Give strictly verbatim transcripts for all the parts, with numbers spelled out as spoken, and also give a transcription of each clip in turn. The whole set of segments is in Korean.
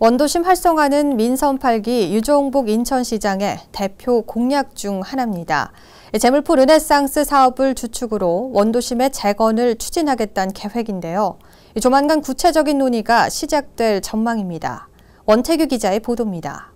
원도심 활성화는 민선 팔 기 유종복 인천시장의 대표 공약 중 하나입니다. 재물포 르네상스 사업을 주축으로 원도심의 재건을 추진하겠다는 계획인데요. 조만간 구체적인 논의가 시작될 전망입니다. 원태규 기자의 보도입니다.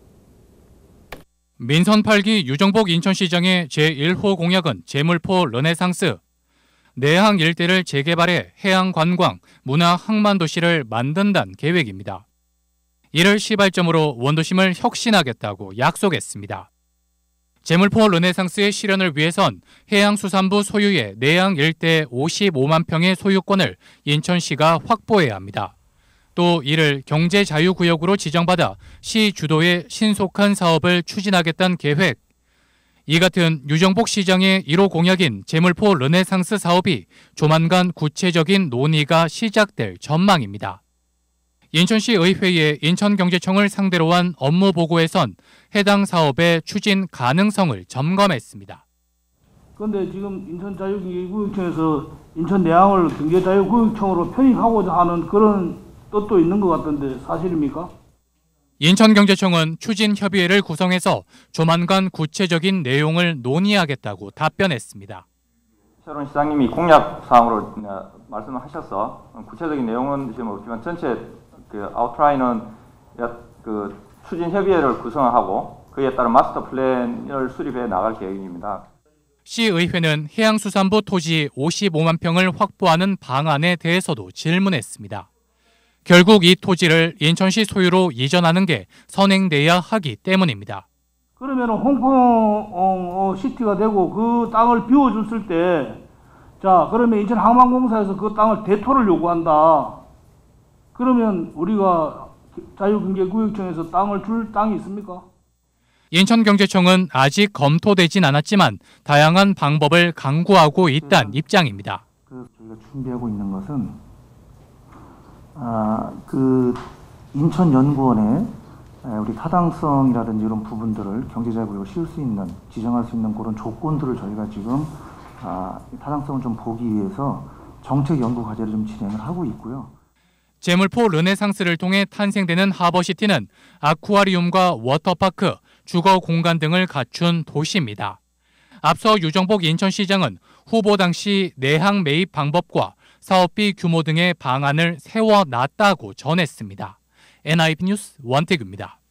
민선 팔 기 유종복 인천시장의 제일 호 공약은 재물포 르네상스, 내항 일대를 재개발해 해양 관광, 문화 항만 도시를 만든다는 계획입니다. 이를 시발점으로 원도심을 혁신하겠다고 약속했습니다. 재물포 르네상스의 실현을 위해선 해양수산부 소유의 내항 일대 오십오만 평의 소유권을 인천시가 확보해야 합니다. 또 이를 경제자유구역으로 지정받아 시 주도의 신속한 사업을 추진하겠다는 계획. 이 같은 유종복 시장의 일 호 공약인 재물포 르네상스 사업이 조만간 구체적인 논의가 시작될 전망입니다. 인천시 의회의 인천경제청을 상대로 한 업무 보고에선 해당 사업의 추진 가능성을 점검했습니다. 그런데 지금 인천자유경제구역청에서 인천 내항을 경제자유구역청으로 편입하고자 하는 그런 뜻도 있는 것 같던데 사실입니까? 인천경제청은 추진협의회를 구성해서 조만간 구체적인 내용을 논의하겠다고 답변했습니다. 새로운 시장님이 공약사항으로 말씀을 하셔서 구체적인 내용은 지금 없지만 전체 그 아웃라인은 그 추진협의회를 구성하고 그에 따른 마스터 플랜을 수립해 나갈 계획입니다. 시의회는 해양수산부 토지 오십오만 평을 확보하는 방안에 대해서도 질문했습니다. 결국 이 토지를 인천시 소유로 이전하는 게 선행돼야 하기 때문입니다. 그러면 홍콩 어, 어, 시티가 되고 그 땅을 비워줬을 때, 자 그러면 인천항만공사에서 그 땅을 대토를 요구한다. 그러면 우리가 자유경제구역청에서 땅을 줄 땅이 있습니까? 인천경제청은 아직 검토되진 않았지만 다양한 방법을 강구하고 있다는 입장입니다. 그 저희가 준비하고 있는 것은 아, 그 인천연구원에 우리 타당성이라든지 이런 부분들을 경제자유구역으로 씌울 수 있는, 지정할 수 있는 그런 조건들을 저희가 지금 아, 타당성을 좀 보기 위해서 정책 연구 과제를 좀 진행을 하고 있고요. 재물포 르네상스를 통해 탄생되는 하버시티는 아쿠아리움과 워터파크, 주거 공간 등을 갖춘 도시입니다. 앞서 유종복 인천시장은 후보 당시 내항 매입 방법과 사업비 규모 등의 방안을 세워놨다고 전했습니다. 엔아이비 뉴스 원태규입니다.